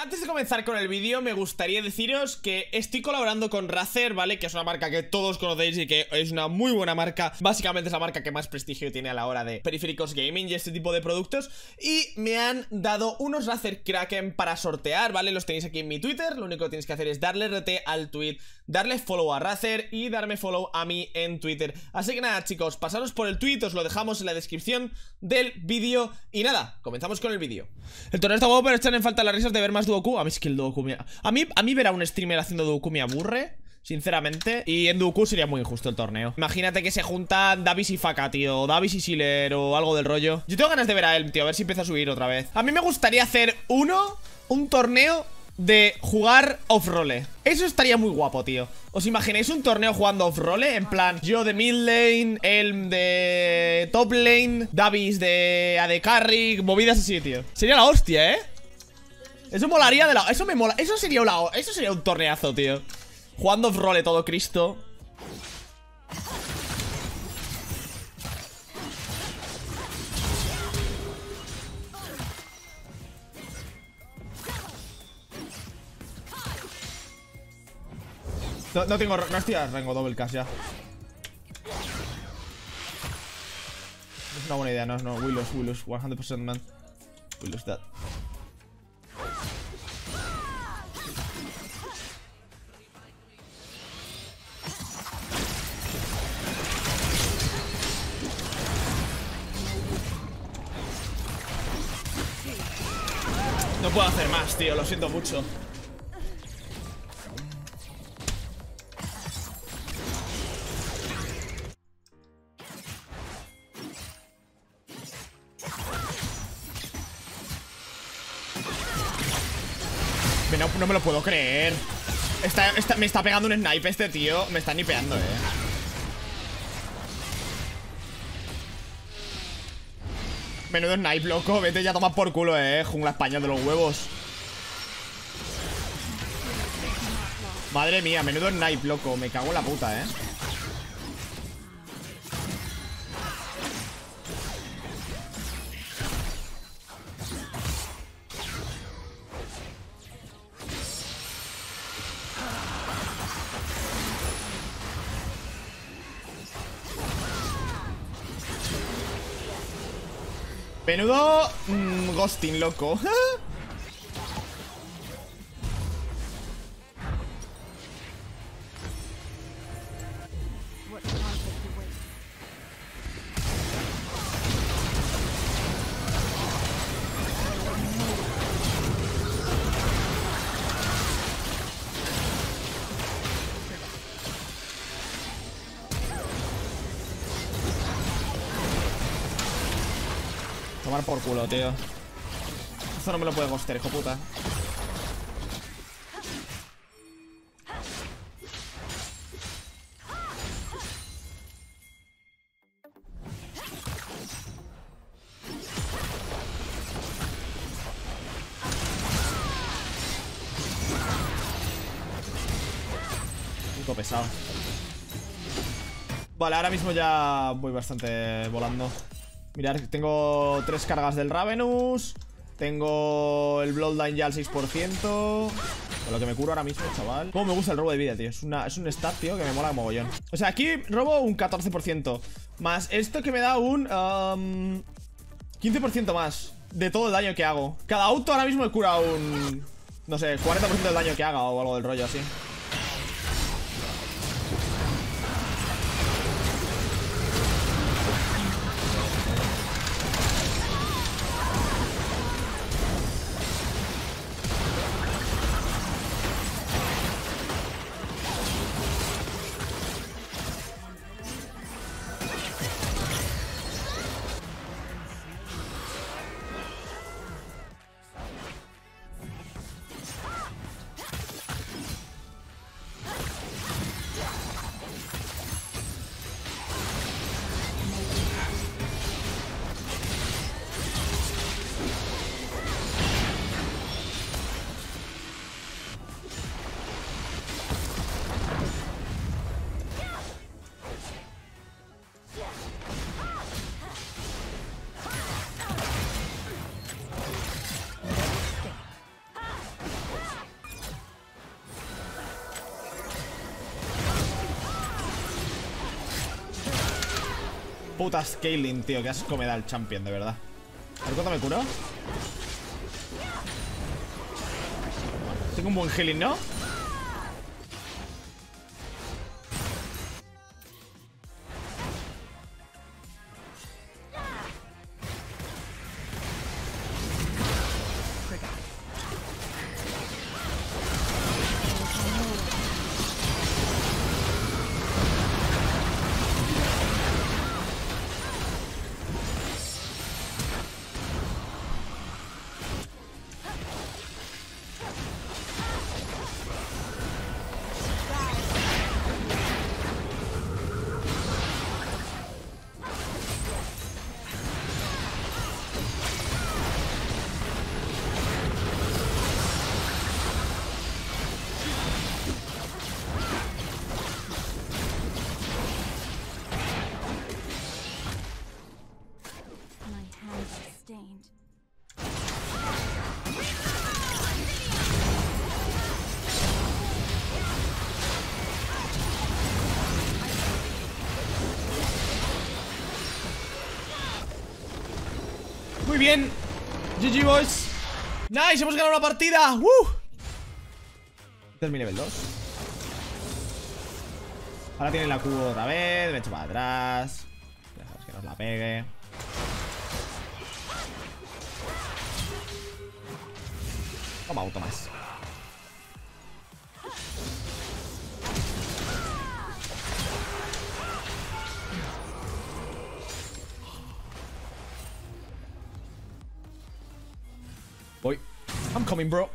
Antes de comenzar con el vídeo, me gustaría deciros que estoy colaborando con Razer, ¿vale? Que es una marca que todos conocéis y que es una muy buena marca. Básicamente es la marca que más prestigio tiene a la hora de periféricos gaming y este tipo de productos. Y me han dado unos Razer Kraken para sortear, ¿vale? Los tenéis aquí en mi Twitter. Lo único que tenéis que hacer es darle RT al tweet, darle follow a Razer y darme follow a mí en Twitter. Así que nada, chicos, pasaros por el tweet, os lo dejamos en la descripción del vídeo. Y nada, comenzamos con el vídeo. El torneo está guapo, pero echan en falta las risas de ver más Duoku. A mí es que el Duoku a mí ver a un streamer haciendo Duoku me aburre, sinceramente. Y en Duoku sería muy injusto el torneo. Imagínate que se juntan Davis y Faka, tío, o Davis y Sealer o algo del rollo. Yo tengo ganas de ver a él, tío, a ver si empieza a subir otra vez. A mí me gustaría hacer un torneo de jugar off-role. Eso estaría muy guapo, tío. ¿Os imagináis un torneo jugando off-role? En plan, yo de mid lane, Elm de top lane, Davis de AD Carry, movidas así, tío. Sería la hostia, ¿eh? Eso molaría de la... Eso me mola. Eso sería un torneazo, tío. Jugando off-role todo Cristo. No estoy a rango double cast ya. Es una buena idea, no, we lose 100% man. We lose that. No puedo hacer más, tío, lo siento mucho. No me lo puedo creer. Me está pegando un snipe este tío. Me está nipeando, Menudo snipe, loco. Vete ya a tomar por culo, jungla español de los huevos. Madre mía, menudo snipe, loco. Me cago en la puta, Menudo ghosting, loco. Tomar por culo, tío. Esto no me lo puede ghostear, hijo puta. Un poco pesado. Vale, ahora mismo ya voy bastante volando. Mirad, tengo 3 cargas del Ravenous. Tengo el Bloodline ya al 6%. Con lo que me curo ahora mismo, chaval. Cómo me gusta el robo de vida, tío. Es un stat, tío, que me mola mogollón. O sea, aquí robo un 14%. Más esto que me da un 15% más de todo el daño que hago. Cada auto ahora mismo me cura un... no sé, 40% del daño que haga o algo del rollo así. puta scaling, tío. Qué asco me da el champion, de verdad. A ver cuánto me curo. Tengo un buen healing, ¿no? Muy bien. GG, boys. Nice, hemos ganado la partida. Terminé nivel 2. Ahora tiene la Q otra vez. Me echo para atrás. Ya sabes que nos la pegue. Toma auto más. Voy. I'm coming, bro.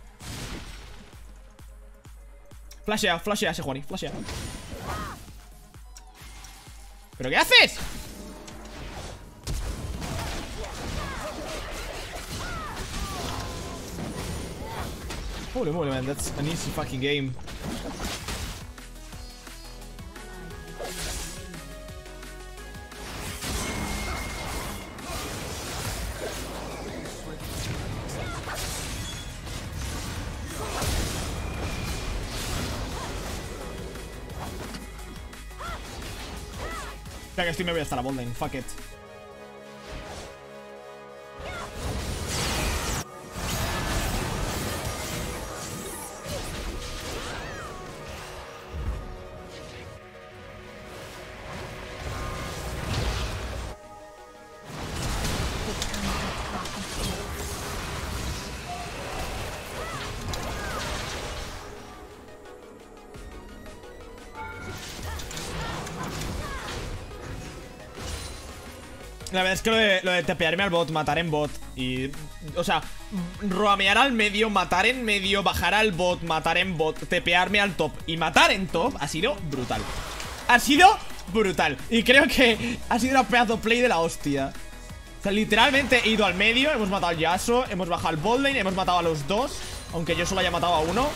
Flashea ese Juani, flashea. ¿Pero qué haces? Holy moly, man, that's an easy fucking game. Ya que estoy me voy hasta la botlane, fuck it. La verdad es que lo de tepearme al bot, matar en bot y... O sea, roamear al medio, matar en medio, bajar al bot, matar en bot, tepearme al top y matar en top ha sido brutal. Ha sido brutal. Y creo que ha sido una pedazo play de la hostia. O sea, literalmente he ido al medio, hemos matado al Yasuo, hemos bajado al bot lane, hemos matado a los dos, aunque yo solo haya matado a uno.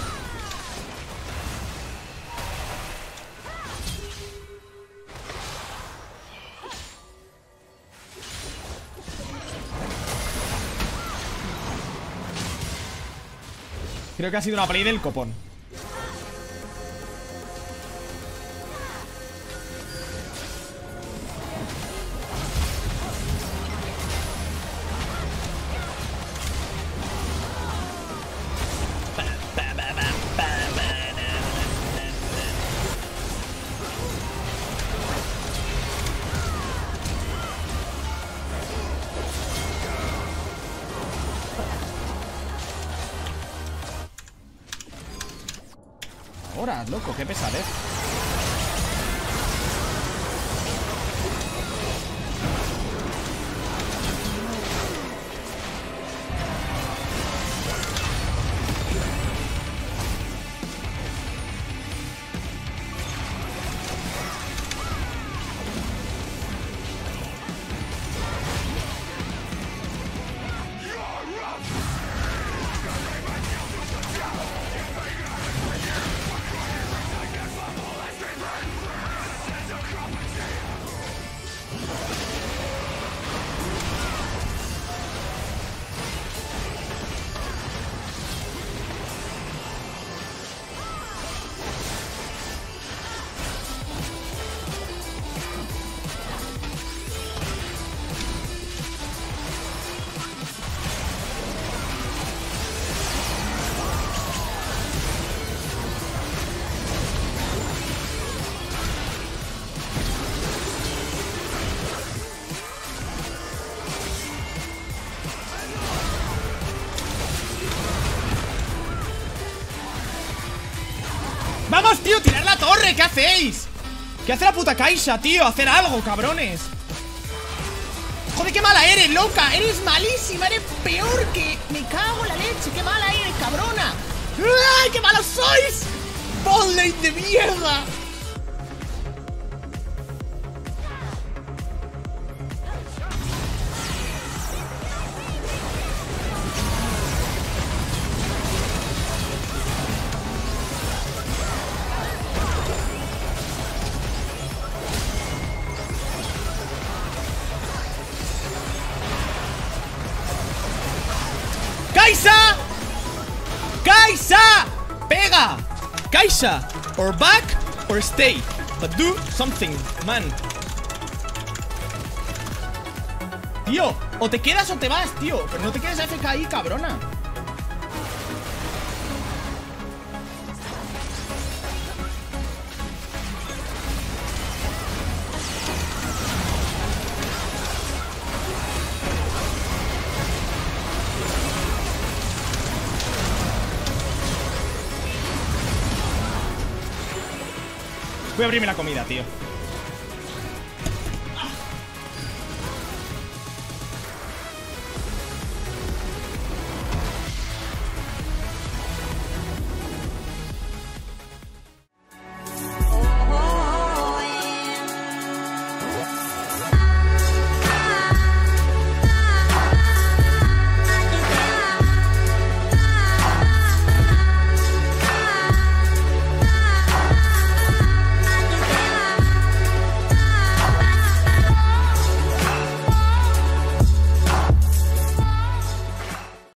Creo que ha sido una play del copón. Ahora, loco, qué pesadez. ¡Vamos, tío! ¡Tirad la torre! ¿Qué hacéis? ¿Qué hace la puta Kai'Sa, tío? Hacer algo, cabrones. Joder, qué mala eres, loca. Eres malísima, eres peor que... Me cago en la leche, qué mala eres, cabrona. ¡Ay, qué malos sois! ¡Botlane de mierda! ¡Kai'Sa! ¡Kai'Sa! ¡Pega! ¡Kai'Sa! Or back or stay. But do something, man. Tío, o te quedas o te vas, tío. Pero no te quedes AFK ahí, cabrona. Voy a abrirme la comida, tío.